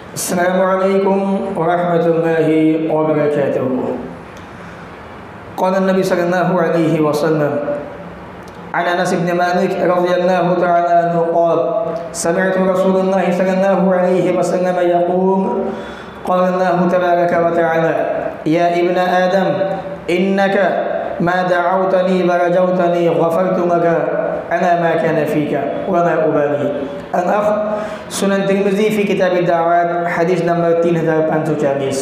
अस्सलामुअलैकुम वरहमतुल्लाहि वबरकातुहू। क़ाल नबी सल्लल्लाहु अलैहि वसल्लम अन अनस इब्न मालिक रज़ियल्लाहु तआला अन्हु क़ाल समिअतु रसूलल्लाहि सल्लल्लाहु अलैहि वसल्लम यक़ूल क़ाल अल्लाहु तबारक व तआला या इब्न आदम इन्नका मा दअउतनी व रजौतनी गफ़रतु लका अला मा कान फ़ीका व ला उबाली। अल-अख़ सुनन तिर्मिज़ी फ़ी किताब दावात हदीस नंबर 3540।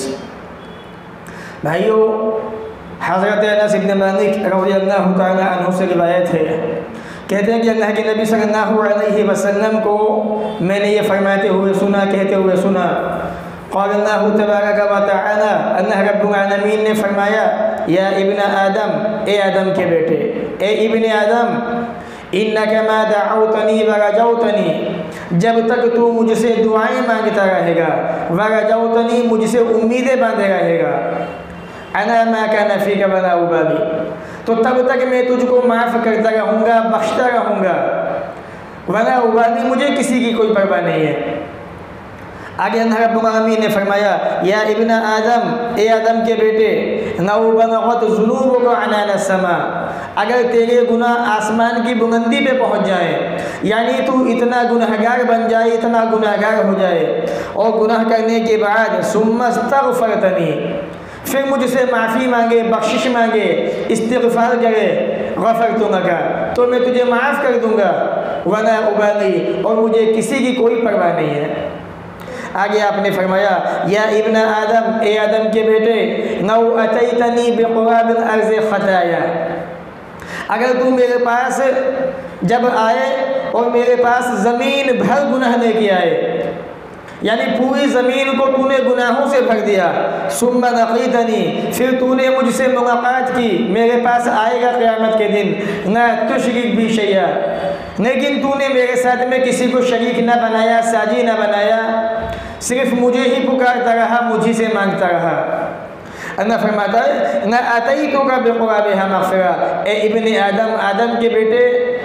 भाइयों, हज़रत अनस इब्न मालिक रज़ियल्लाहु तआला अन्हु से रिवायत है, कहते हैं कि अल्लाह के नबी सल्लल्लाहु अलैहि वसल्लम को मैंने ये फरमाते हुए सुना, कहते हुए सुना, क़ाल अल्लाहु तबारक व तआला, अल्लाह रब्बुल आलमीन ने फरमाया, या इब्न आदम, ए आदम के बेटे, ए इब्न आदम, इन्नका मा दअउतनी व रजौतनी, जब तक तू मुझसे दुआएं मांगता रहेगा, व रजौतनी, मुझसे उम्मीदें बांधे रहेगा, अना मा कान फ़ीका व ला उबाली, तो तब तक मैं तुझको माफ़ करता रहूँगा, बख्शता रहूँगा, वला उबाली, मुझे किसी की कोई परवाह नहीं है। आगे अल्लाह रब्बुल आलमीन ने फरमाया, या इब्न आदम, ए आदम के बेटे, लौ बलगत ज़ुनूबुका अनाना समा, अगर तेरे गुनाह आसमान की बुलंदी पे पहुँच जाए, यानी तू इतना गुनहगार बन जाए, इतना गुनहगार हो जाए, और गुनाह करने के बाद सुम्मस्तग़फ़रतनी, फिर मुझसे माफ़ी मांगे, बख्शिश मांगे, इस्तिग़फ़ार करे, गफ़रतु लका, तो मैं तुझे माफ़ कर दूँगा, वला उबाली, और मुझे किसी की कोई परवाह नहीं है। आगे आपने फरमाया, या इब्न आदम, ए आदम के बेटे, लौ अतैतनी बिक़ुराबिल अर्ज़ि ख़ताया, अगर तू मेरे पास जब आए और मेरे पास ज़मीन भर गुनाह लेके आए, यानी पूरी ज़मीन को तूने गुनाहों से भर दिया, सुम्मा लक़ीतनी, फिर तूने मुझसे मुलाकात की, मेरे पास आएगा क़यामत के दिन, ना तुशरिक बी शैया, लेकिन तूने मेरे साथ में किसी को शरीक न बनाया, साजी न बनाया, सिर्फ मुझे ही पुकारता रहा, मुझी से मांगता रहा। अल्लाह फरमाता है, ना अतैतुका बिक़ुराबिहा मग़फ़िरा, ए इब्न आदम, आदम के बेटे,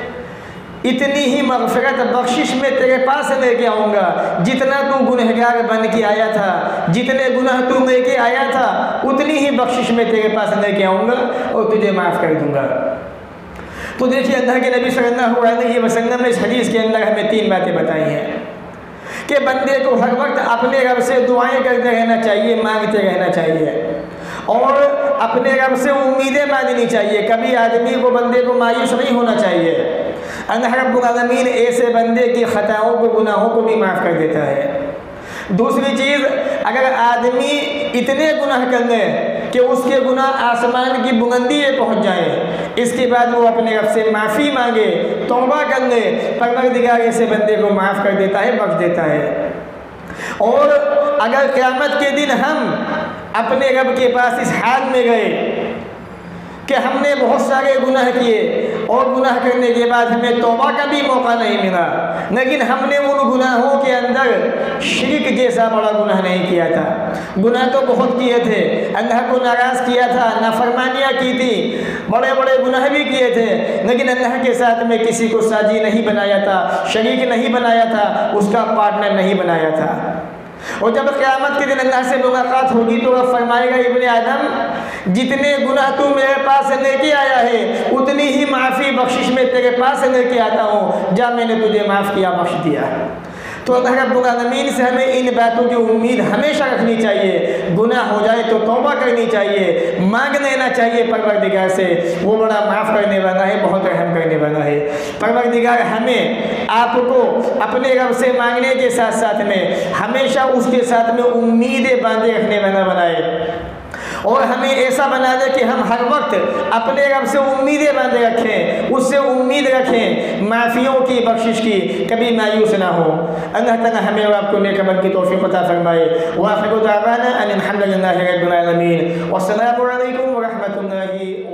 इतनी ही मग़फ़िरत, बख्शिश में तेरे पास लेके आऊँगा, जितना तू गुनहगार बन के आया था, जितने गुनाह तू लेके आया था, उतनी ही बख्शिश में तेरे पास लेके आऊँगा और तुझे माफ़ कर दूँगा। तो देखिए, अल्लाह के नबी सल्लल्लाहु अलैहि वसल्लम ने इस हदीस के अंदर हमें 3 बातें बताई हैं कि बंदे को हर वक्त अपने रब से दुआएं करते रहना चाहिए, मांगते रहना चाहिए, और अपने रब से उम्मीदें मांगनी चाहिए। कभी आदमी को, बंदे को मायूस नहीं होना चाहिए। अल्लाह रब्बुल आलमीन ऐसे बंदे की ख़ताओं को, गुनाहों को भी माफ़ कर देता है। दूसरी चीज़, अगर आदमी इतने गुनाह कर ले कि उसके गुनाह आसमान की बुलंदी में पहुँच जाए, इसके बाद वो अपने रब से माफ़ी मांगे, तौबा कर ले, परवरदिगार ऐसे बंदे को माफ़ कर देता है, बख्श देता है। और अगर क़यामत के दिन हम अपने रब के पास इस हाल में गए कि हमने बहुत सारे गुनाह किए और गुनाह करने के बाद हमें तौबा का भी मौका नहीं मिला, लेकिन हमने उन गुनाहों के अंदर शिर्क जैसा बड़ा गुनाह नहीं किया था। गुनाह तो बहुत किए थे, अल्लाह को नाराज़ किया था, नाफरमानियाँ की थी, बड़े बड़े गुनाह भी किए थे, लेकिन अल्लाह के साथ में किसी को साजी नहीं बनाया था, शरीक नहीं बनाया था, उसका पार्टनर नहीं बनाया था। और जब क़यामत के दिन अल्लाह से मुलाकात होगी तो वह फरमाएगा, इब्न आदम, जितने गुनाह तू मेरे पास लेके आया है, उतनी ही माफ़ी बख्शिश में तेरे पास लेके आता हूँ, जा मैंने तुझे माफ़ किया, बख्श दिया। तो अल्लाह रब्बुल आलमीन से हमें इन बातों की उम्मीद हमेशा रखनी चाहिए। गुनाह हो जाए तो तौबा करनी चाहिए, मांग लेना चाहिए परवरदिगार से, वो बड़ा माफ़ करने वाला है, बहुत रहम करने वाला है। परवरदिगार हमें, आपको अपने रब से मांगने के साथ साथ में हमेशा उसके साथ में उम्मीदें बांधे रखने वाला बनाए, और हमें ऐसा बना दे कि हम हर वक्त अपने रब से उम्मीदें बांधे रखें, उससे उम्मीद रखें माफ़ियों की, बख्शिश की, कभी मायूस ना हो। अल्लाह ताला हमें और आपको नेक अमल की तौफीक अता फरमाए। व आखिरु दावाना अनिल हम्दुलिल्लाहि रब्बिल आलमीन। वस्सलामु अलैकुम व रहमतुल्लाहि